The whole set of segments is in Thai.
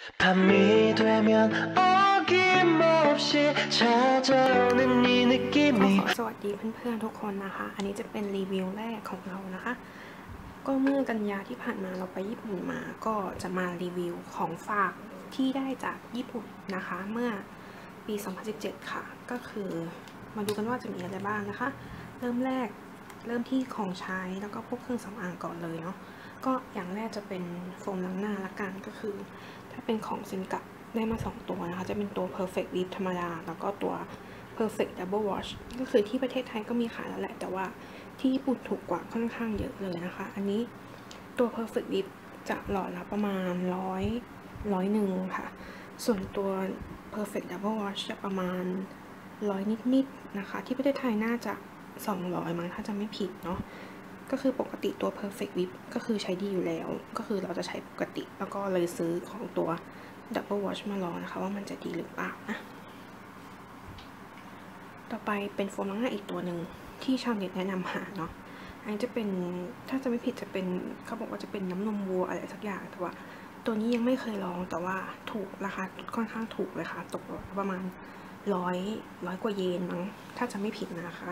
밤이 되면 어김없이 찾아오는 이 ก็ 느낌이 ขอสวัสดีเพื่อนๆทุกคนนะคะ อันนี้จะเป็นรีวิวแรกของเรานะคะ ก็เมื่อกันยาที่ผ่านมาเราไปญี่ปุ่นมาก็จะมารีวิวของฝากที่ได้จากญี่ปุ่นนะคะ เมื่อปี 2017 ค่ะ ก็คือมาดูกันว่าจะมีอะไรบ้างนะคะ เริ่มที่ของใช้แล้วก็พวกเครื่องสำอางก่อนเลยเนาะ ก็อย่างแรกจะเป็นโฟมล้างหน้าละกันก็คือถ้าเป็นของซินกะได้มา2ตัวนะคะจะเป็นตัว Perfect Whip ธรรมดาแล้วก็ตัว Perfect Double Wash ก็คือที่ประเทศไทยก็มีขายแล้วแหละแต่ว่าที่ญี่ปุ่นถูกกว่าค่อนข้างเยอะเลยนะคะอันนี้ตัว Perfect Whip จะหลอดละประมาณร้อยหนึ่งค่ะส่วนตัว Perfect Double Wash จะประมาณ100นิดๆนะคะที่ประเทศไทยน่าจะ200มั้งถ้าจะไม่ผิดเนาะก็คือปกติตัว Perfect Whip ก็คือใช้ดีอยู่แล้วก็คือเราจะใช้ปกติแล้วก็เลยซื้อของตัว Double Wash มาลองนะคะว่ามันจะดีหรือเปล่านะต่อไปเป็นโฟมล้างหน้าอีกตัวหนึ่งที่ชาวเน็ตแนะนำหาเนาะอันนี้จะเป็นถ้าจะไม่ผิดจะเป็นเขาบอกว่าจะเป็นน้ำนมวัวอะไรสักอย่างแต่ว่าตัวนี้ยังไม่เคยลองแต่ว่าถูกราคาค่อนข้างถูกเลยค่ะตกประมาณร้อยกว่าเยนมั้งถ้าจะไม่ผิดนะคะ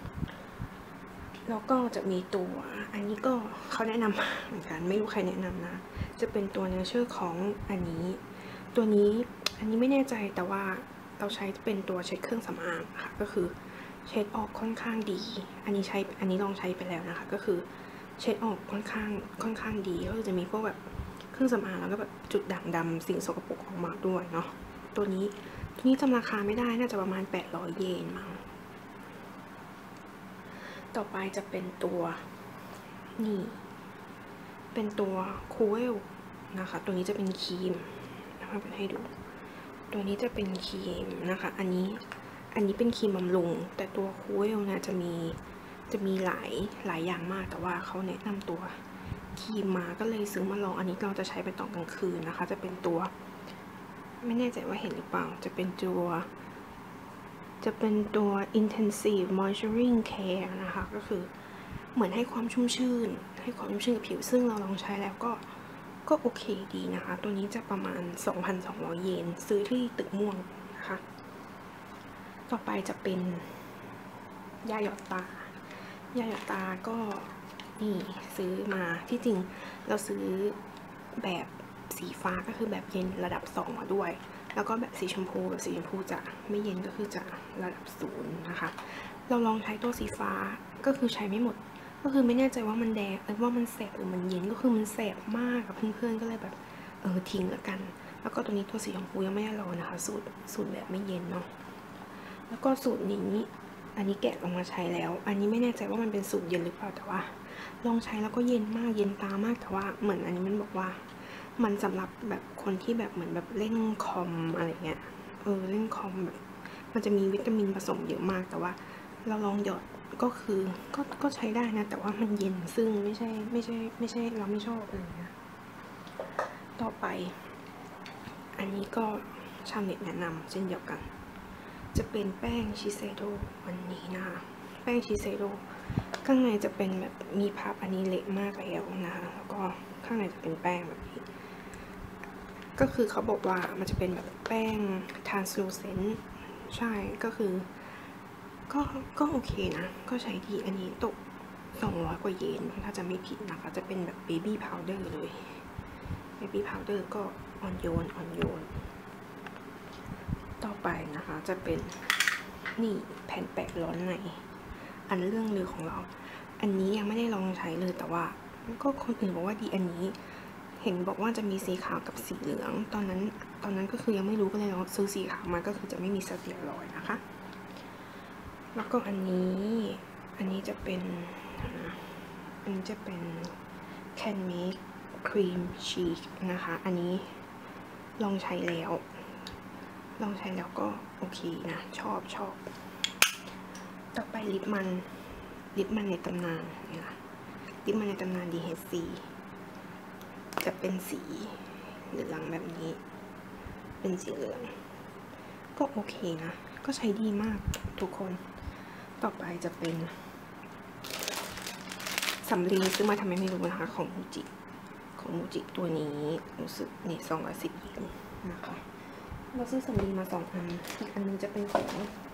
แล้วก็จะมีตัวอันนี้ก็เขาแนะนำเหมือนกันไม่รู้ใครแนะนำนะจะเป็นตัวเนื้อเชื่อของอันนี้ตัวนี้อันนี้ไม่แน่ใจแต่ว่าเราใช้เป็นตัวเช็ดเครื่องสำอางค่ะก็คือเช็ดออกค่อนข้างดีอันนี้ลองใช้ไปแล้วนะคะก็คือเช็ดออกค่อนข้างดีก็จะมีพวกแบบเครื่องสำอางแล้วก็แบบจุดด่างดำสิ่งสกปรกออกมาด้วยเนาะตัวนี้จำราคาไม่ได้น่าจะประมาณ800 เยนมั้งต่อไปจะเป็นตัวนี่เป็นตัวคูเวลนะคะตัวนี้จะเป็นครีมนะคะเป็นให้ดูตัวนี้จะเป็นครีมนะคะอันนี้เป็นครีมบำรุงแต่ตัวคูเวลนะจะมีหลายอย่างมากแต่ว่าเขาแนะนำตัวครีมมาก็เลยซื้อมาลองอันนี้เราจะใช้ไปตอนกลางคืนนะคะจะเป็นตัวไม่แน่ใจว่าเห็นหรือเปล่าจะเป็นตัว intensive moisturizing care นะคะก็คือเหมือนให้ความชุ่มชื่นกับผิวซึ่งเราลองใช้แล้วก็โอเคดีนะคะตัวนี้จะประมาณ 2,200 เยนซื้อที่ตึกม่วงนะคะต่อไปจะเป็นยาหยอดตาก็นี่ซื้อมาที่จริงเราซื้อแบบสีฟ้าก็คือแบบเย็นระดับ2มาด้วยแล้วก็แบบสีชมพูจะไม่เย็นก็คือจะระดับ0นะคะเราลองใช้ตัวสีฟ้าก็คือใช้ไม่หมดก็คือไม่แน่ใจว่ามันแดงว่ามันแสบหรือมันเย็นก็คือมันแสบมากกับเพื่อนๆก็เลยแบบทิ้งแล้วกันแล้วก็ตัวนี้ตัวสีชมพูยังไม่ได้ลองนะคะสูตรแบบไม่เย็นเนาะแล้วก็สูตรนี้อันนี้แกะออกมาใช้แล้วอันนี้ไม่แน่ใจว่ามันเป็นสูตรเย็นหรือเปล่าแต่ว่าลองใช้แล้วก็เย็นมากเย็นตามากแต่ว่าเหมือนอันนี้มันบอกว่ามันสำหรับแบบคนที่แบบเหมือนแบบเล่นคอมอะไรเงี้ยเล่นคอมแบบมันจะมีวิตามินผสมเยอะมากแต่ว่าเราลองหยอดก็คือก็ใช้ได้นะแต่ว่ามันเย็นซึ่งไม่ใช่เราไม่ชอบอะไรเงี้ยต่อไปอันนี้ก็ชาวเน็ตแนะนำเช่นเดียวกันจะเป็นแป้งชิเซโดวันนี้นะคะแป้งชิเซโดข้างในจะเป็นแบบมีพับอันนี้เละมากแล้วนะคะแล้วก็ข้างในจะเป็นแป้งแบบนี้ก็คือเขาบอกว่ามันจะเป็นแบบแป้ง translucent ใช่ก็คือก็โอเคนะก็ใช้ดีอันนี้ตก200 กว่าเยนถ้าจะไม่ผิดนะคะจะเป็นแบบ baby powder เลย baby powder ก็อ่อนโยนต่อไปนะคะจะเป็นนี่แผ่นแปะร้อนในอันเรื่องลือของเราอันนี้ยังไม่ได้ลองใช้เลยแต่ว่าก็คนอื่นบอกว่าดีอันนี้เห็นบอกว่าจะมีสีขาวกับสีเหลืองตอนนั้นก็คือยังไม่รู้ก็เลยลองซื้อสีขาวมาก็คือจะไม่มีสเตียรอยด์นะคะแล้วก็อันนี้จะเป็นCan Make Cream Cheek นะคะอันนี้ลองใช้แล้วก็โอเคนะชอบต่อไปลิปมันในตำนานเนี่ยลิปมันในตำนาน DHC จะเป็นสีเหลืองแบบนี้เป็นสีเหลืองก็โอเคนะก็ใช้ดีมากทุกคนต่อไปจะเป็นสำลีซื้อมาทำไมไม่รู้นะคะของของมูจิตัวนี้รู้สึกนี่210 เยนนะคะเราซื้อสำลีมา2 อันอีกอันนึงจะเป็นของ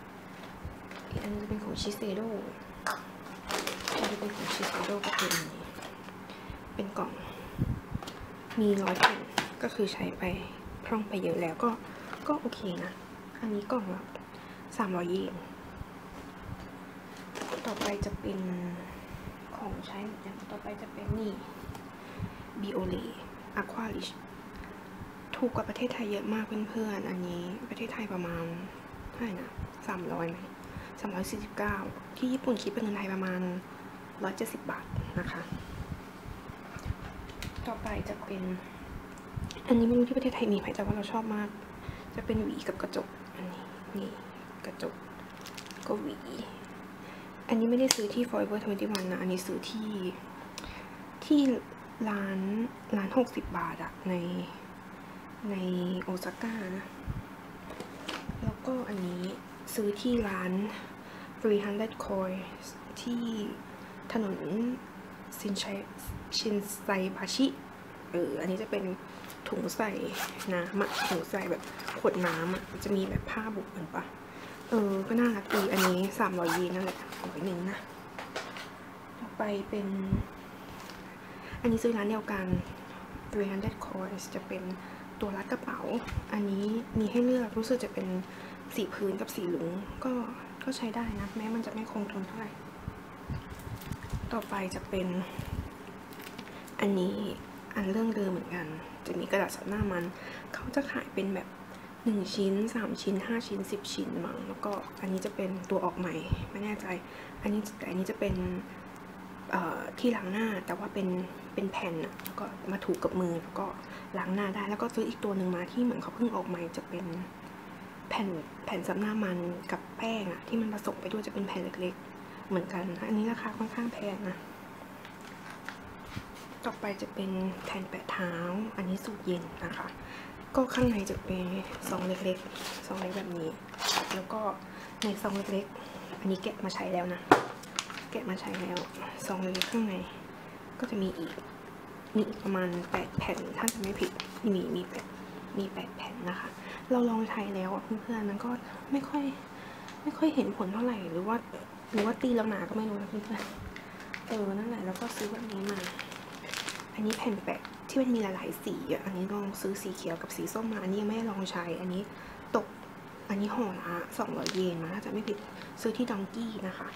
ชิเซโร่จะเป็นของชิเซโร่ก็คืออันนี้เป็นกล่องมี100 แผ่นก็คือใช้ไปพร่องไปเยอะแล้วก็โอเคนะอันนี้กล่องละ300 เยนต่อไปจะเป็นของใช้อย่างต่อไปจะเป็นนี่บิโอเลอะควาริชถูกกว่าประเทศไทยเยอะมากเพื่อนๆอันนี้ประเทศไทยประมาณเท่าไหร่นะ300ไหม349ที่ญี่ปุ่นคิดเป็นเงินไทยประมาณ170 บาทนะคะต่อไปจะเป็นอันนี้ไม่รู้ที่ประเทศไทยมีไหมแต่ว่าเราชอบมากจะเป็นหวีกับกระจกอันนี้นี่กระจกก็หวีอันนี้ไม่ได้ซื้อที่ Forever 21 นะอันนี้ซื้อที่ร้าน60 บาทอะในโอซาก้านะแล้วก็อันนี้ซื้อที่ร้าน300 Koi ที่ถนนชินไซบาชิอันนี้จะเป็นถุงใส่น้ำถุงใส่แบบขวดน้ำจะมีแบบผ้าบุกเหมือนปะก็น่ารักดีอันนี้300 เยนนั่นแหละ100 นะต่อไปเป็นอันนี้ซื้อร้านเดียวกัน300 Koi จะเป็นตัวรัดกระเป๋าอันนี้มีให้เลือกรู้สึกจะเป็นสีพื้นกับสีหลุงก็ใช้ได้นะแม้มันจะไม่คงทนเท่าไหร่ต่อไปจะเป็นอันนี้อันเรื่องเดิมเหมือนกันจะมีกระดาษซับหน้ามันเขาจะขายเป็นแบบ1 ชิ้น3 ชิ้น5 ชิ้น10 ชิ้นมั้งแล้วก็อันนี้จะเป็นตัวออกใหม่ไม่แน่ใจอันนี้จะเป็นที่ล้างหน้าแต่ว่าเป็นแผ่นแล้วก็มาถูกับมือแล้วก็ล้างหน้าได้แล้วก็ซื้ออีกตัวหนึ่งมาที่เหมือนเขาเพิ่งออกใหม่จะเป็นแผ่นซับหน้ามันกับแป้งที่มันผสมไปด้วยจะเป็นแผ่นเล็กๆเหมือนกันอันนี้ราคาค่อนข้างแพงนะต่อไปจะเป็นแผ่นแปะเท้าอันนี้สูตรเย็นนะคะก็ข้างในจะเป็นซองเล็กๆซองเล็กแบบนี้แล้วก็ในซองเล็กๆอันนี้แกะมาใช้แล้วนะแกะมาใช้แล้วซองเล็กๆข้างในก็จะมีอีกประมาณ8 แผ่นถ้าจะไม่ผิดมี8 แผ่นนะคะเราลองใช้แล้วเพื่อนๆมันก็ไม่ค่อยเห็นผลเท่าไหร่หรือว่าตีแล้วหนาก็ไม่รู้นะเพื่อนๆนั่นแหละแล้วก็ซื้อแบบนี้มาอันนี้แผ่นแปะที่มันมีหลายๆสีอันนี้ลองซื้อสีเขียวกับสีส้มมาอันนี้ยังไม่ได้ลองใช้อันนี้อันนี้ห่อละ200 เยนนะถ้าจะไม่ผิดซื้อที่ดองกี้นะคะ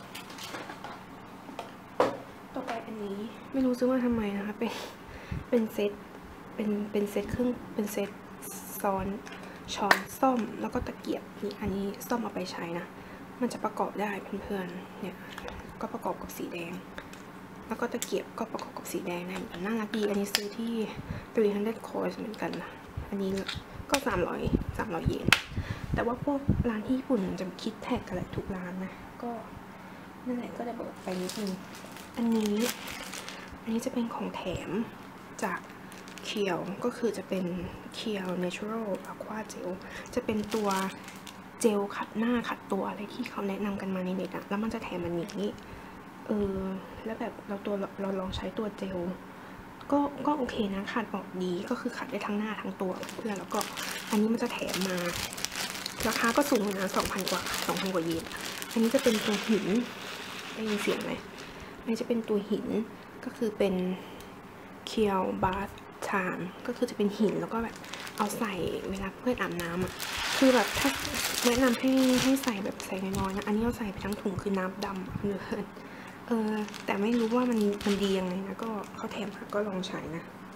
ต่อไปอันนี้ไม่รู้ซื้อมาทำไมนะคะเป็นเซตเป็นเซตเครื่องเป็นเซตช้อนส้อมแล้วก็ตะเกียบนี่อันนี้ส้อมเอาไปใช้นะมันจะประกอบได้เพื่อนๆเนี่ยก็ประกอบกับสีแดงแล้วก็ตะเกียบก็ประกอบกับสีแดงนะน่ารักดีอันนี้ซื้อที่300 Koi เหมือนกันนะอันนี้ก็300 เยนแต่ว่าพวกร้านที่ญี่ปุ่นจะคิดแท็กอะไรทุกร้านนะก็นั่นแหละก็จะเบิกไปนิดนึงอันนี้จะเป็นของแถมจากเคียวก็คือจะเป็นเคียว Natural Aqua Gel จะเป็นตัวเจลขัดหน้าขัดตัวอะไรที่เขาแนะนำกันมาในเน็ตแล้วมันจะแถมมันนี้แล้วแบบเราลองใช้ตัวเจลก็โอเคนะขัดออกดีก็คือขัดได้ทั้งหน้าทั้งตัวเพื่อนแล้วก็อันนี้มันจะแถมมาราคาก็สูงนะ2,000 กว่าเยนอันนี้จะเป็นตัวหินได้ยินเสียงไหมอันนี้จะเป็นตัวหินก็คือเป็นเคียวบาร์ชามก็คือจะเป็นหินแล้วก็แบบเอาใส่เวลาเพื่อนอาบน้ำคือแบบถ้าแนะนำให้ใส่แบบใส่น้อยๆนะอันนี้เราใส่ไปทั้งถุงคือน้ำดำเลยแต่ไม่รู้ว่ามันดียังไงนะก็เขาแถมมาก็ลองใช้นะ